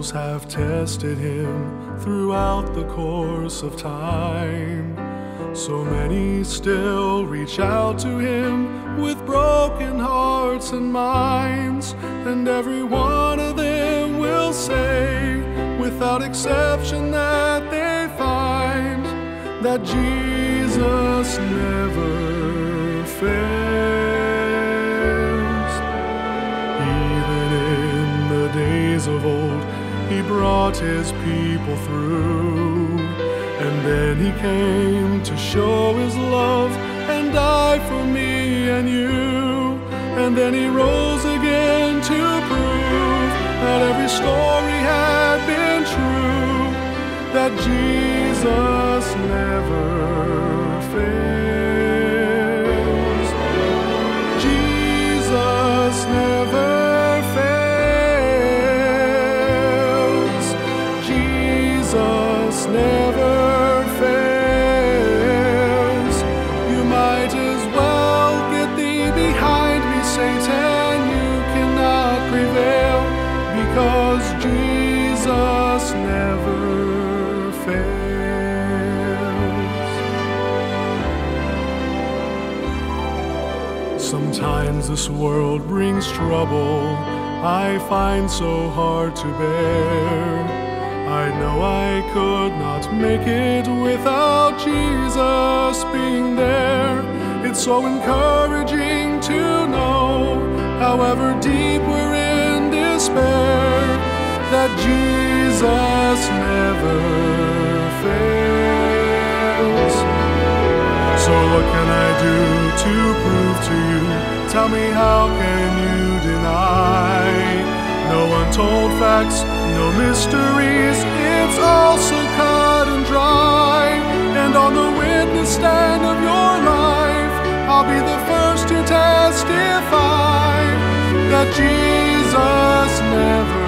Trials have tested him throughout the course of time. So many still reach out to him with broken hearts and minds, and every one of them will say, without exception, that they find that Jesus never fails. Even in the days of old, he brought his people through, and then he came to show his love and die for me and you. And then he rose again to prove that every story had been true, that Jesus never fails. Jesus never fails. Jesus never fails. You might as well get thee behind me, Satan. You cannot prevail, because Jesus never fails. Sometimes this world brings trouble I find so hard to bear. I know I could not make it without Jesus being there. It's so encouraging to know, however deep we're in despair, that Jesus never fails. So what can I do to prove to you? Tell me, how can you deny? No untold facts, no mysteries, it's all so cut and dry. And on the witness stand of your life, I'll be the first to testify that Jesus never